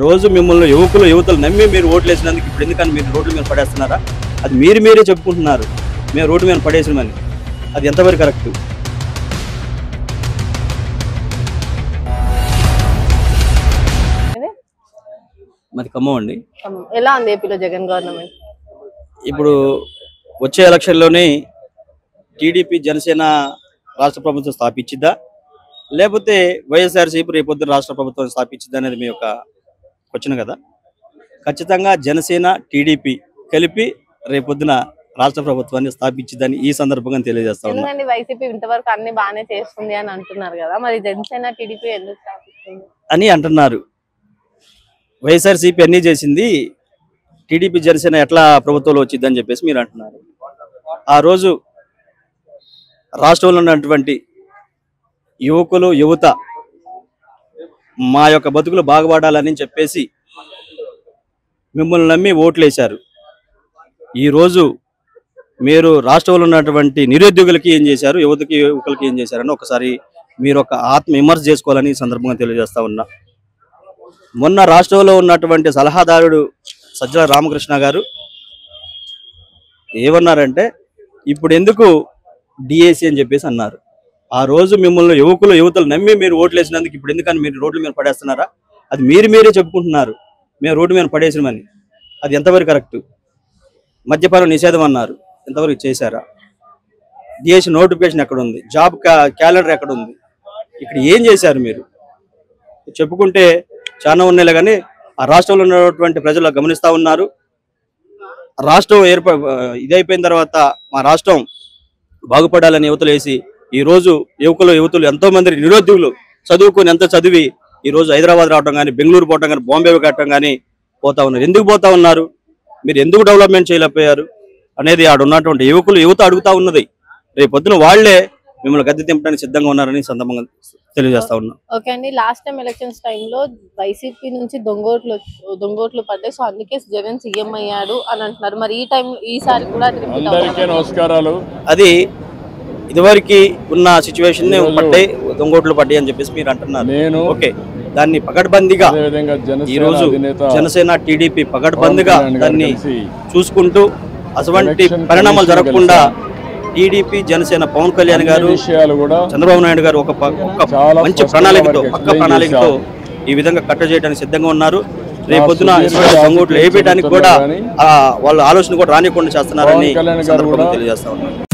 రోజు మిమ్మల్ని యువతలు నమ్మి మీరు ఓట్లు వేసినందుకు ఇప్పుడు ఎందుకని మీరు రోడ్ల మీద పడేస్తున్నారా? అది మీరే చెప్పుకుంటున్నారు మేము రోడ్డు మీద పడేసినామని. అది ఎంతవరకు కరెక్ట్? మరి ఖమ్మం అండి. ఎలా ఉంది ఏపీలో జగన్ గవర్నమెంట్? ఇప్పుడు వచ్చే ఎలక్షన్లోనే టీడీపీ జనసేన రాష్ట్ర ప్రభుత్వం స్థాపించిద్దా, లేకపోతే వైఎస్ఆర్సీపీ రేపొద్దున రాష్ట్ర ప్రభుత్వం స్థాపించిద్దా అనేది మీ యొక్క క్వశ్చన్ కదా. ఖచ్చితంగా జనసేన టీడీపీ కలిపి రేపొద్దున రాష్ట్ర ప్రభుత్వాన్ని స్థాపించిద్దని ఈ సందర్భంగా తెలియజేస్తా ఉన్నా. ఎందుకంటే వైసీపీ ఇంతవరకు అన్ని బాగానే చేస్తుంది అని అంటున్నారు కదా, మరి జనసేన టీడీపీ ఎందుకు స్థాపిస్తుంది అని అంటున్నారు. వైఎస్ఆర్సీపీ అన్నీ చేసింది, టీడీపీ జనసేన ఎట్లా ప్రభుత్వంలో వచ్చిందని చెప్పేసి మీరు అంటున్నారు. ఆ రోజు రాష్ట్రంలో ఉన్నటువంటి యువత మా యొక్క బతుకులు బాగుపడాలని చెప్పేసి మిమ్మల్ని నమ్మి ఓట్లు వేశారు. ఈరోజు మీరు రాష్ట్రంలో ఉన్నటువంటి నిరుద్యోగులకి ఏం చేశారు, యువకులకి ఏం చేశారని ఒకసారి మీరు ఒక ఆత్మ విమర్శ చేసుకోవాలని ఈ సందర్భంగా తెలియజేస్తా ఉన్నా. మొన్న రాష్ట్రంలో ఉన్నటువంటి సలహాదారుడు సజ్జల రామకృష్ణ గారు ఏమన్నారంటే, ఇప్పుడు ఎందుకు డిఏసి అని చెప్పేసి అన్నారు. ఆ రోజు మిమ్మల్ని యువతలు నమ్మి మీరు ఓట్లు వేసినందుకు ఇప్పుడు ఎందుకని మీరు రోడ్ల మీద పడేస్తున్నారా? అది మీరే చెప్పుకుంటున్నారు మేము రోడ్డు మీద పడేసినామని. అది ఎంతవరకు కరెక్ట్? మద్యపానం నిషేధం అన్నారు, ఎంతవరకు చేశారా? డిఎస్సి నోటిఫికేషన్ ఎక్కడ ఉంది? జాబ్ క్యాలెండర్ ఎక్కడ ఉంది? ఇక్కడ ఏం చేశారు మీరు? చెప్పుకుంటే చాలా ఉన్నాయిలే, కానీ ఆ రాష్ట్రంలో ఉన్నటువంటి ప్రజలు గమనిస్తూ ఉన్నారు. రాష్ట్రం ఇదైపోయిన తర్వాత మా రాష్ట్రం బాగుపడాలని యువతలు వేసి ఈరోజు యువతులు ఎంతో మంది నిరుద్యోగులు చదివి ఈరోజు హైదరాబాద్ రావడం కానీ, బెంగళూరు పోవడం కానీ, బాంబే కట్టడం కానీ పోతా ఉన్నారు. ఎందుకు పోతా ఉన్నారు? మీరు ఎందుకు డెవలప్మెంట్ చేయలేకపోయారు అనేది ఆడ ఉన్నటువంటి యువత అడుగుతా ఉన్నది. రేపొద్దున వాళ్లే మిమ్మల్ని గద్దె తింపడానికి సిద్ధంగా ఉన్నారని సందర్భంగా తెలియజేస్తా ఉన్నా. ఓకే అండి, లాస్ట్ టైం ఎలక్షన్స్ టైంలో వైసీపీ నుంచి దొంగోట్లు పడ్డాయి, సో అందుకే జగన్ సీఎం అయ్యాడు అని అంటున్నారు. మరి ఈసారి కూడా నమస్కారాలు. అది ఇదివరకు ఉన్న సిచ్యువేషన్ పడ్డాయి, దొంగోట్లు పడ్డాయి అని చెప్పేసి మీరు అంటున్నారు. ఓకే, దాన్ని పకడ్బందీగా ఈరోజు జనసేన టీడీపీ పకడ్బందీగా దాన్ని చూసుకుంటూ అటువంటి పరిణామాలు జరగకుండా టీడీపీ జనసేన పవన్ కళ్యాణ్ గారు, చంద్రబాబు నాయుడు గారు ఒక మంచి ప్రణాళికతో ఈ విధంగా కట్ట చేయడానికి సిద్ధంగా ఉన్నారు. రేపొద్దున దొంగోట్లు వేయడానికి కూడా వాళ్ళ ఆలోచన కూడా రానికుండా చేస్తున్నారని తెలియజేస్తా ఉన్నారు.